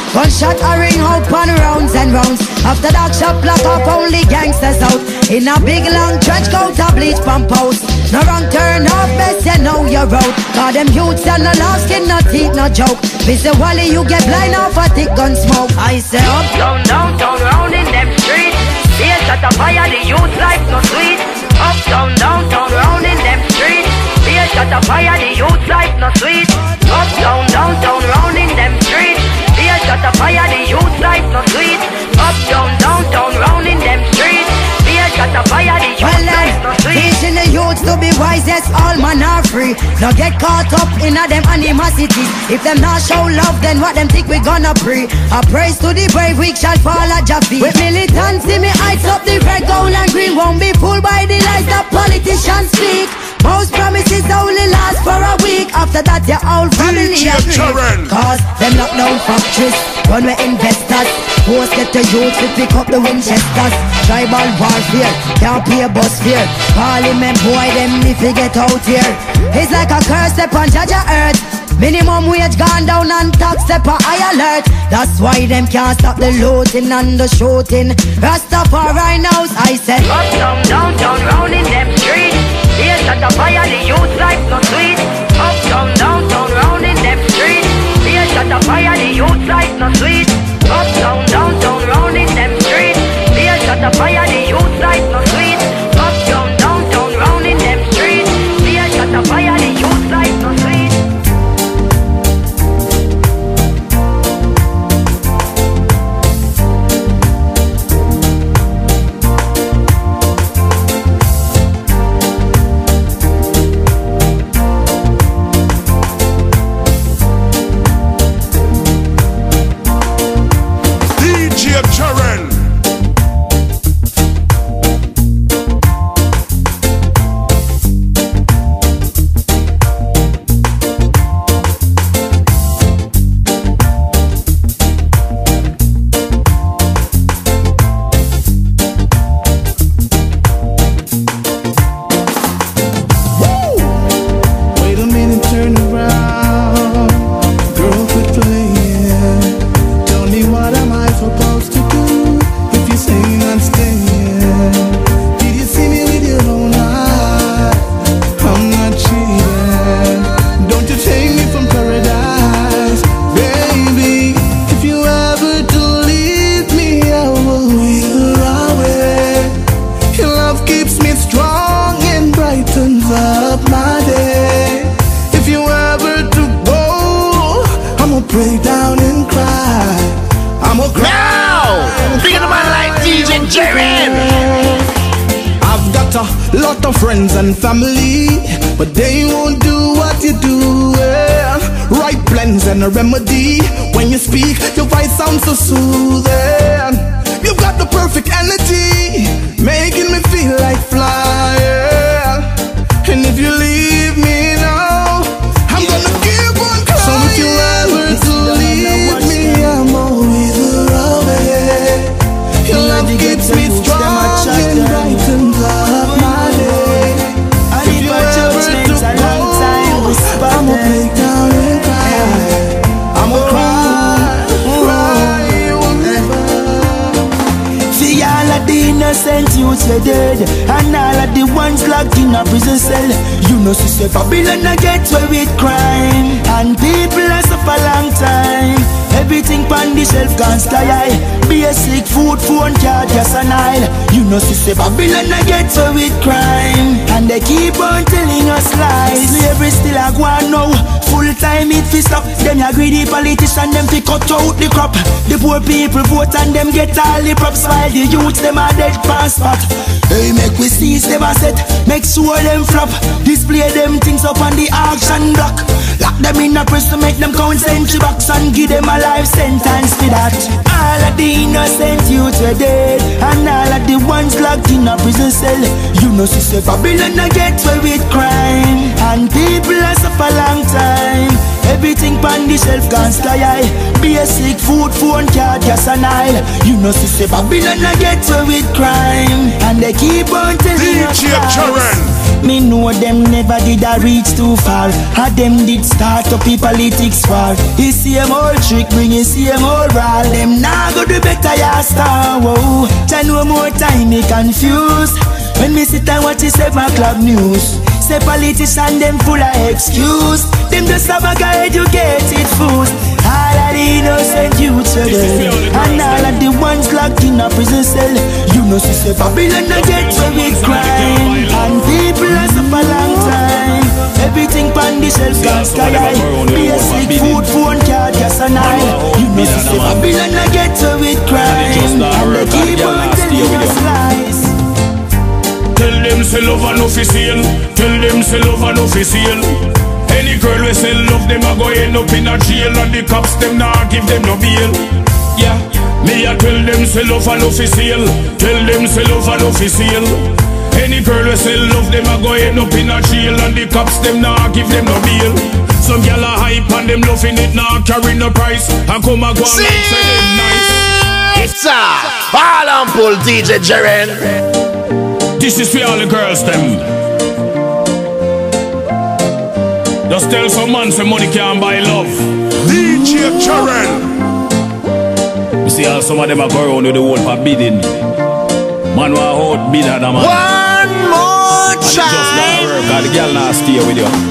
Gunshot a ring out on rounds and rounds. After that shot block up only gangsters out. In a big long trench coat a bleach pump house. No wrong turn off best you know you're out. Cause them youths and no lost skin, no teeth, no joke. Mr. Wally you get blind off a thick gun smoke. I say up, down, down, down, round in them streets. Yes, at the fire the youth life no sweet. Up, down, down, down, round in them streets. Yes, at the fire the youth life no sweet. Up, down, down, down, round in them streets. Yes, at the fire the youth life no sweet. Up, down, down, down, round in them streets. Yes, at the fire the youth life no sweet. Teaching the youths to be wise, yes, all man are free. Now get caught up in a them animosities. If them not show love, then what them think we gonna pray? A praise to the brave, weak shall fall at your feet. With militants, see me heights up the red, gold and green. Won't be fooled by the lies that politicians speak. Most promises only last for a week. After that your whole family agree. Cause them lock down factories, run with investors. Post get the youth to pick up the Winchesters. Tribal warfare, can't pay a bus fare. Parliament boy, them if you get out here. It's like a curse upon Jaja earth. Minimum wage gone down and tax step a high alert. That's why them can't stop the looting and the shooting. Rastafari knows, I said up, down, down, down, round in them streets. Yes, at the fire the youth life no sweet. Up, down, down, down, round in them streets. Yes, at the fire the youth life no sweet. Up, down, down, down, round in them streets. Yes, at the fire the youth life no sweet. Up, down, down, down, round in them streets. Yes, at the fire the youth life no sweet. Friends and family, but they won't do what you do. Right blends and a remedy. When you speak, your voice sounds so soothing. You've got the perfect energy, making me feel like flying. And if you leave me now, I'm gonna keep on crying. So if you ever to leave me, I'm always around. Your love keeps me strong and brightens up my day. I'ma break down and cry. I'ma cry. See all of the innocent youths are dead, and all of the ones locked in a prison cell. You know, sister Babylon a get away with crime, and people a suffer long time. Everything pan the shelf gone sky high. Basic food, phone, car, gas and oil. You know, sister Babylon a get away with crime, and they keep on telling us lies. Slavery still a go on now. Full time it fi stop. Them a greedy politician, them fi cut out the crop. The poor people vote and them get all the props, while the youths them a dead past spot. Hey, make we seize them a set, make sure them flop. Display them things up on the auction block. Lock them in a press to make them count century box, and give them a life sentence for that. All of the innocent youths are dead, and all of the ones locked in a prison cell. You know, sister Babylon a get away with crime, and people a suffer long time. Everything pan the shelf gone sky high. Basic food, phone, car, gas and oil. You know, sister Babylon a get away with crime, and they keep on telling us lies. Me know them never did a reach too far. And them did start up in politics war. He same old trick bring his same old roll. Them now go do better ya star. Whoa, just no more time me confused. When me sit and watch the 7 o'clock news. Say politicians them full of excuse. Them just have a guy educated fools. All of the innocent youths are dead. And all of the ones locked in a prison cell. You know say Babylon a get so with crime. And people are suffer long time. Everything pan the shelf can sky high. Basic food, phone, card, gas and oil. You know say Babylon a get so with crime. And they keep on telling us lies. Tell them say love and no fi sale. Tell them say love and no fi sale. Any girl we say love them a go end up in a jail. And the cops them nah give them no bail. Yeah, me a tell them say love and no fi sale. Tell them say love and no fi sale. Any girl we say love them a go end up in a jail. And the cops them nah give them no bail. Some gyal a hype and them loving it nah carry no price. And come a go and like say them nice. It's all on pull DJ Jaren. This is for all the girls them. Just tell some man say money can't buy love. DJ Jaren. You see how some of them are going around with the whole forbidden. Man want hold bidder than man. One more and time. And just not work, cause the girl not stay with you.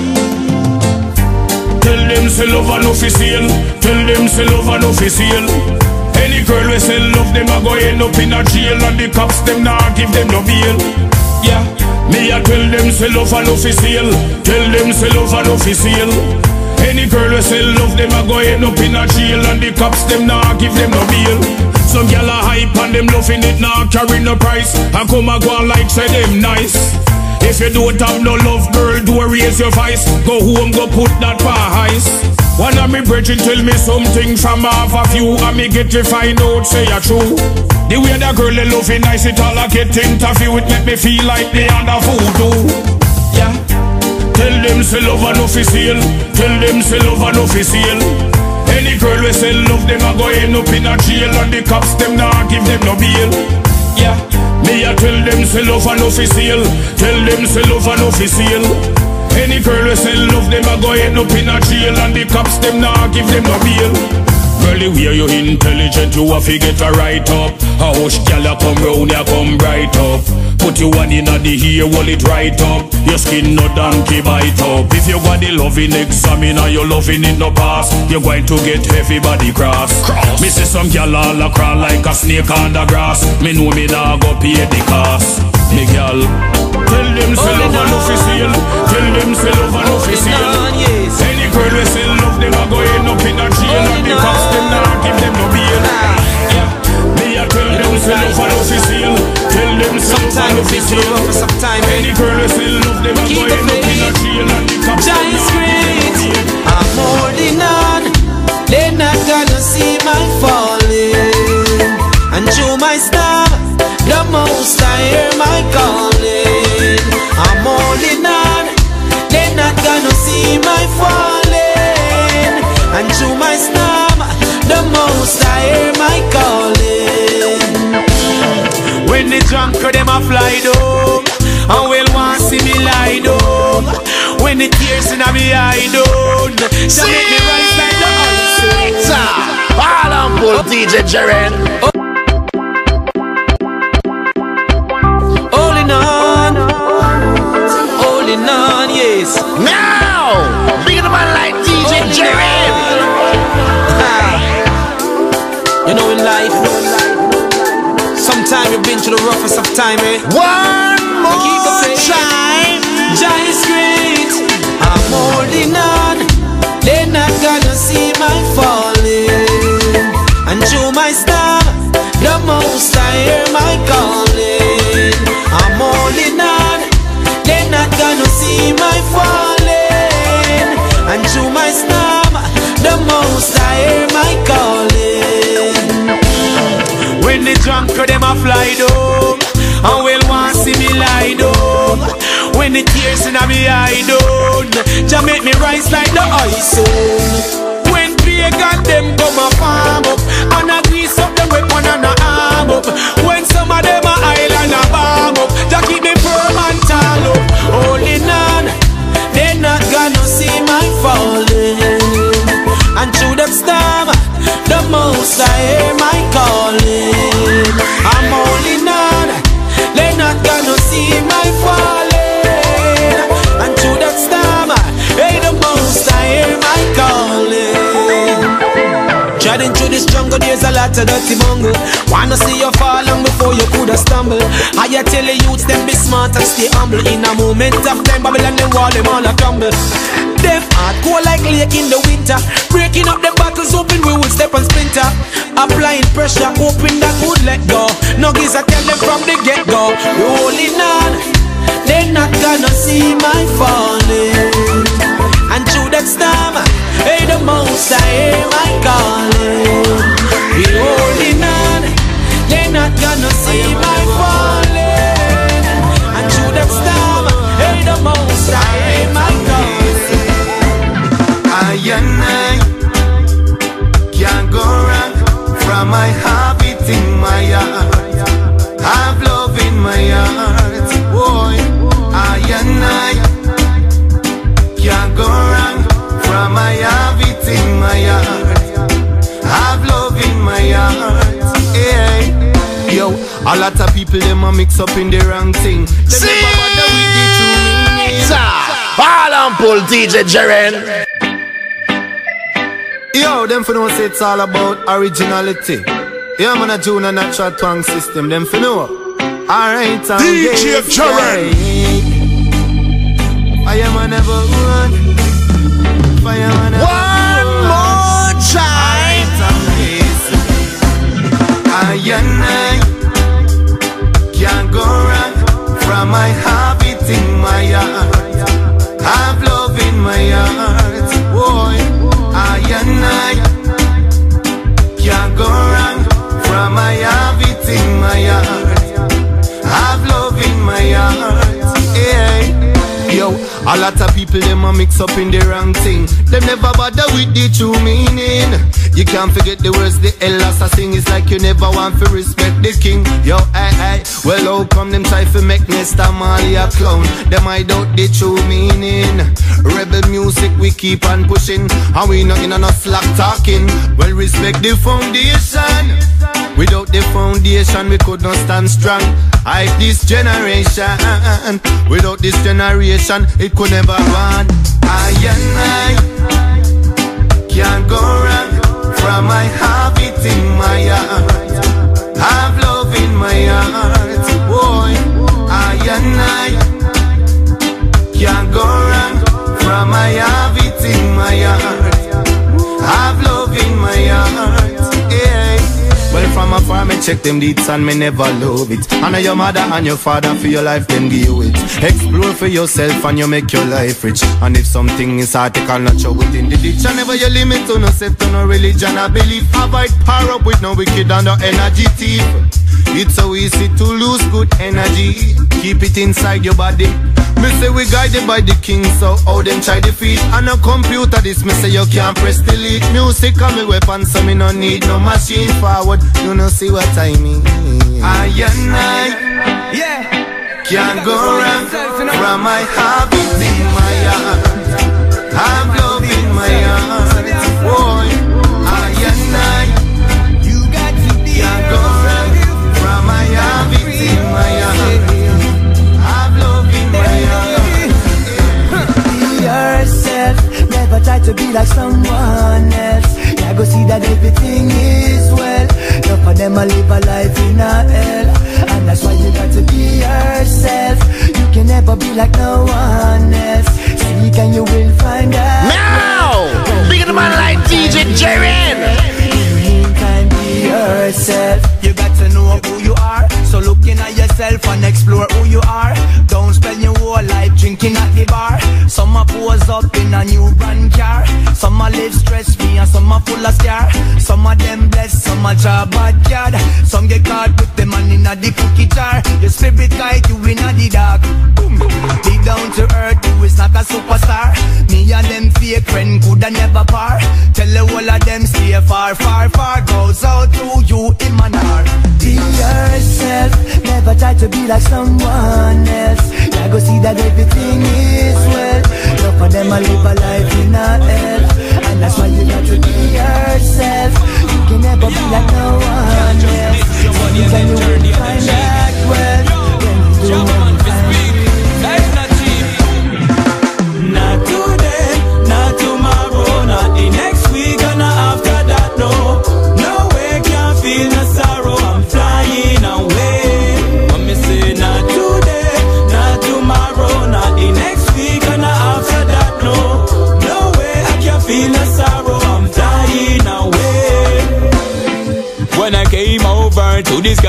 Tell them say love and no fi sale. Tell them say love and no fi sale. Any girl we say love them a go end up in a jail. And the cops them nah give them no bail. Yeah, me a tell them say love and no fi sale. Tell them say love and no fi sale. Any girl we say love them a go end up in a jail. And the cops them nah give them no bail. Some gyal a hype and them loving it nah carry no price. And come a go and like say them nice. If you don't have no love, girl, do raise your voice. Go home, go put that bar ice. One of me brethren tell me something from half of you, and me get to find out say you're true. The way that girl they love it nice, it all I get interview. It make me feel like me under voodoo. Yeah. Tell them say love and no fi sale. Tell them say love and no fi sale. Any girl we say love them a go end up in a jail. And the cops them nah give them no bail. Yeah. Me a tell them say love and no fi sale. Tell them say love and no fi sale. Any girl we say love them a go end up in a jail. And the cops them nah give them no bail. Girl, the way you intelligent, you have to get a right up. A hush gal a come round, ya come bright up. Put you one in a the ear, hold it right up. Your skin no donkey bite up. If you got the loving examiner, you loving it no pass. You're going to get heavy body cross. Me see some gal all a crawl like a snake on the grass. Me know me nah go pay the cost. Me gal, tell them say love and no fi sale. Tell them say love and no fi sale. Any girl we say love them a go end up in a jail. And the cops them nah give them no bail. Yeah, me a tell them say love and no fi sale. Tell them say love and no fi sale. Any girl we say love them a go end up in a jail. And the cops them nah give them no bail. I'm holding on, they're not gonna see my falling. And through my star, the most I hear my calling. I'm holding on, they're not gonna see my falling. And through my storm, the most I hear my calling. When the drunk them a fly down, and will want see me lie down. When the tears in me eye down, so make me rise like the ice. All on pull DJ Jaren. Holding on, yes. Now, big the man like DJ Jaren. You know in life, sometimes you've been through the roughest of time, eh? One more time. Jah is great. I'm holding on. They're not gonna see my falling. And through my star, the most I hear my calling. I'm holding on. They're not gonna see my falling. And through my storm, the most I hear my calling. When the drunk them a fly down, and will want see me lie down. When the tears in me eye down, Jah make me rise like the ice sun. When pagan them come a farm up, and a grease up them weapon and a arm up. When some of them a island a bomb up, Jah keep me firm and tall up. most I hear my calling. I'm holding on, they're not gonna see my falling. And through that storm, hey, the most I hear my calling. Treading through this jungle, there's a lot of dirty bungle. Wanna see you fall long before you coulda stumble. I tell the youths them be smart and stay humble. In a moment of time, Babylon them wall them all a crumble. Them heart cold like lake in the winter. Breaking up the bottles open, we will step and splinter. Applying pressure, hoping that would let go. No gives I tell them from the get-go. Rolling on, they're not gonna see my falling. And through that storm, hey, the most I hear my calling. We holding on, they're not gonna see my falling. And through that storm, hey, the most I hear my calling. I and I can't go wrong from my habit in my heart. Have love in my heart, boy. I and I can't go wrong from my habit in my heart. Have love in my heart, yeah. Yo, a lot of people them a mix up in the wrong thing. Ball and pull DJ Jaren. Yo, them for know say it's all about originality. Yeah, man, a tune a natural twang system. Them for know. Alright, DJ Jaren. Fireman never run. Fireman never run. One more time. I and I can't go wrong from my habit in my heart. Have love in my heart, boy. I and I can't go wrong from my habit in my heart. Have love in my heart, yeah. Yo, a lot of people them a mix up in the wrong thing. Them never bother with the true meaning. You can't forget the words the elders are sing. It's like you never want to respect the king. Yo, well, how come them try to make Nesta Marley a clown? Them hide out the true meaning. Rebel music we keep on pushing, and we not in no slack talking. Well, respect the foundation. Without the foundation we could not stand strong. Hype this generation. Without this generation it could never run. I and I can't go wrong from my habit in my heart. Have love in my heart, boy. I and I can't go wrong from my habit in my heart. Have love in my heart, yeah. Well, from afar me check them deeds and me never love it. Honor your mother and your father for your life, then give you it. Explore for yourself and you make your life rich. And if something is hard, you cannot show it in the ditch. And never you limit to no self, to no religion or belief. Avoid power up with no wicked and no energy thief. It's so easy to lose good energy. Keep it inside your body. Me say we guided by the king, so how them try defeat. And a computer this, me say you can't press delete. Music and me weapon, so me no need no machine forward. You know see what I mean. I and I, yeah, can't go wrong from my habit in my heart. Have love in my heart, boy. I and I, you got to be can't go wrong from my habit in my heart. Have love in my heart. Be yourself, never try to be like someone else. I go see that everything is well. None of them a live a life in a hell, and that's why you got to be yourself. You can never be like no one else. Seek and you will find out. Now, big man like DJ Jaren. Meantime, be yourself. You got to know who you are, so look in at yourself and explore who you are. Don't spend your whole life drinking at the bar. Some a pose up in a new brand car. Some a live stress-free and some a full of scar. Some of them blessed, some a job bad card. Some get caught with the man in a the cookie jar. Your spirit guide you in a the dark. Boom. Deep down to earth, you is not a superstar. Me and them fake friend coulda never par. Tell the whole of them stay far, far, far. Goes out to you in my heart. Be yourself, never try to be like someone else. I go see that everything is well. None of them a live a life in a hell, and that's why you got to be yourself. You can never be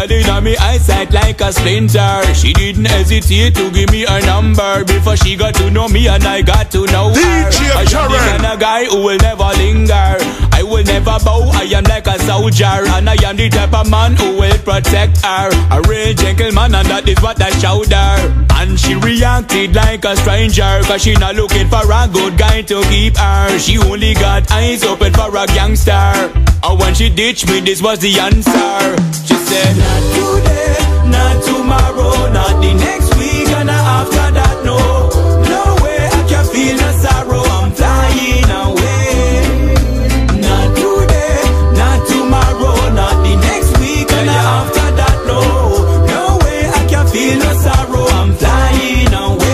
had it on me eyesight like a splinter. She didn't hesitate to give me her number before she got to know me and I got to know her. I am the kind of guy who will never linger. I will never bow, I am like a soldier, and I am the type of man who will protect her. A real gentleman, and that is what I showed her. And she reacted like a stranger, cause she not looking for a good guy to keep her. She only got eyes open for a gangster. And when she ditched me, this was the answer. She said, not today, not tomorrow, not the next week, and after that, no. No way, I can feel no sorrow, I'm flying away. Not today, not tomorrow, not the next week, and after that, no. No way, I can feel no sorrow, I'm flying away.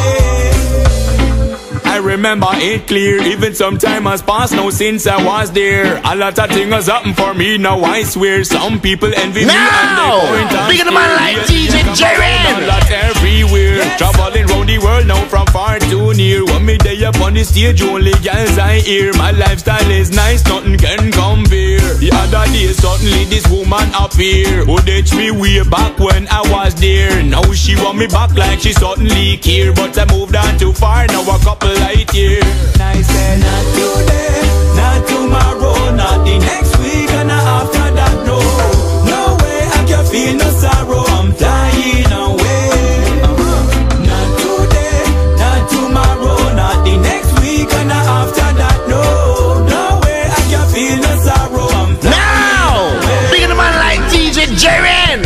I remember it clear, even some time has passed now since I was there. A lot of things has happened for me now, I swear. Some people envy me and they point out. Big of the man like DJ Jaren. A lot everywhere, traveling round the world now from far to near. When me day up on the stage, only girls I hear. My lifestyle is nice, nothing can compare. The other day suddenly this woman appear, who ditched me way back when I was there. Now she want me back like she suddenly care, but I moved on too far, now a couple light year. I said not today, not tomorrow, not the next week, and after that, no. No way, I can feel no sorrow, I'm flying away. Not today, not tomorrow, not the next week, and after that, no. No way, I can feel no sorrow, I'm flying away. Big of the man like DJ Jaren.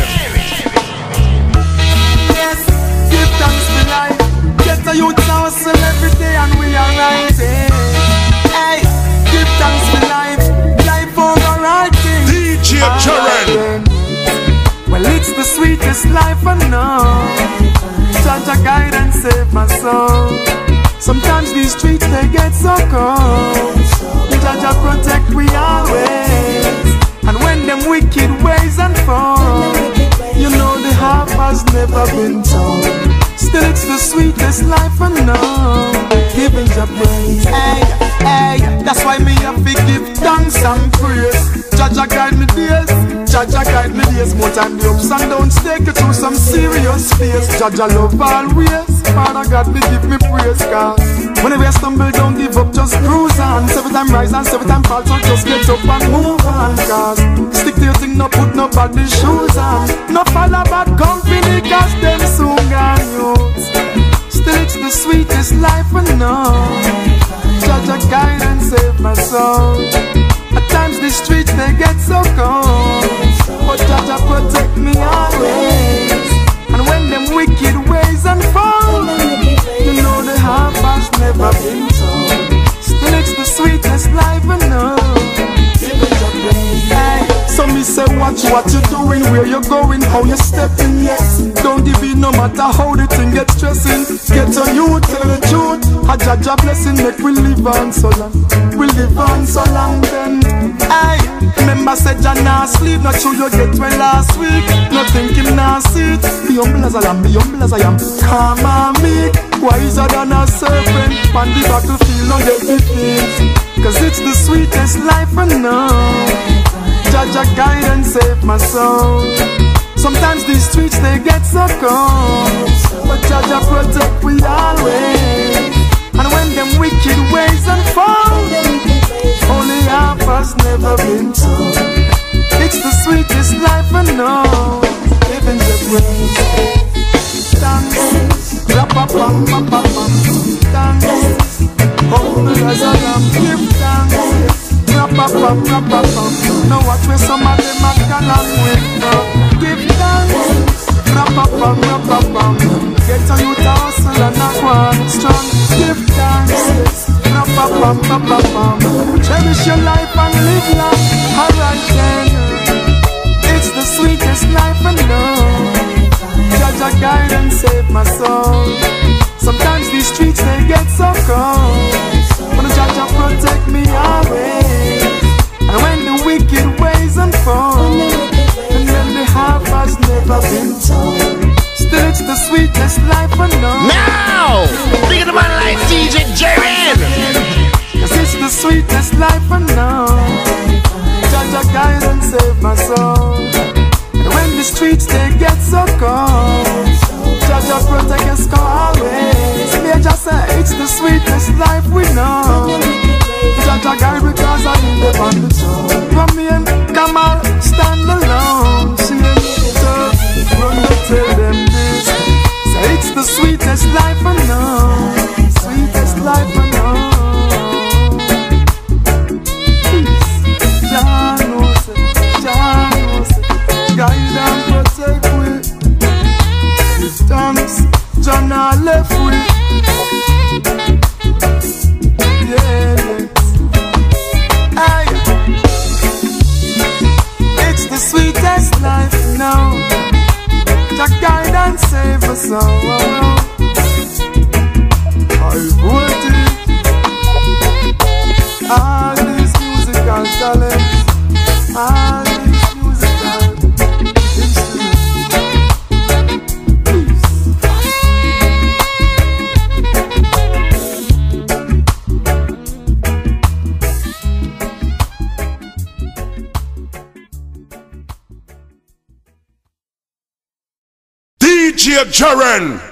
Yes, give thanks for life. Get a youth hustle every day and we are rising. Hey, give thanks for life. Life overriding. DJ Jaren. Well, it's the sweetest life I know. Judge a guide and save my soul. Sometimes these streets they get so cold. Judge a protect we always. And when them wicked ways unfold, you know the half has never been told. Still it's the sweetest life I know. Giving your praise. Hey, hey, that's why me have to give thanks and praise. Jaja guide me days, Jaja guide me days. More time the ups and downs take you through some serious fears. Jaja love always, Father God me give me praise. Cause whenever I stumble don't give up, just cruise on. 7 times rise and 7 times fall, so just get up and move on. Cause stick to your thing, no put nobody shoes on. No follow bad company, cause them soon gone youths. Still it's the sweetest life I know. Jaja guide and save my soul. At times the streets they get so cold, but Jaja protect me always. And when them wicked ways unfold, you know the half has never been told. Still it's the sweetest life I know. Hey, so me say watch what you doing, where you going, how you stepping, yes. Don't give in no matter how the thing gets stressing. Get on you, tell the truth. A Jaja blessing make we live on so long. We live on so long then. Hey, remember said Jah nah sleep, not sure you get well last week. Not thinking nah sit. Be humble as I am, be humble as I am. Calm and meek, wiser than a serpent. On the battlefield, no get defeat. Cause it's the sweetest life I know. Jaja guide and save my soul. Sometimes these streets they get so cold, but Jaja protect we always. And when them wicked ways unfold, only half has never been told. It's the sweetest life I know. Giving the praise. Thanks. Rap-a-pam-pam-pam-pam. Thanks. Humble as I am. Give thanks. Rap-a-pam-pam-pam. Now watch where some of them are gone with. Give thanks. Rap-a-pam-pam-pam. Get a youth hustle and a one strong. Give thanks. Rap-a-pam-pam-pam. Cherish your life and live long. Alright then. It's the sweetest life I know. Jaja guide and save my soul. Sometimes these streets they get so cold, but Jaja protect me always. And when the wicked ways unfold, and then the half has never been told. Still it's the sweetest life I know. Now, big of the man like DJ Jaren. Cause it's the sweetest life I know. Jaja guide and save my soul. And when the streets they get so cold. Judge protect us always. Major say it's the sweetest life we know. Judge a guy because I live on the throne. From me and Kamal stand alone. See them run to tell them this. Say it's the sweetest life I know. Sweetest life I know. Jah knows it, guide and protect we. Give thanks, Jah not left we. Yeah. Hey. It's the sweetest life now. Jah guide and save us all. I want it. All these musical talents, all these musical DJ Jaren.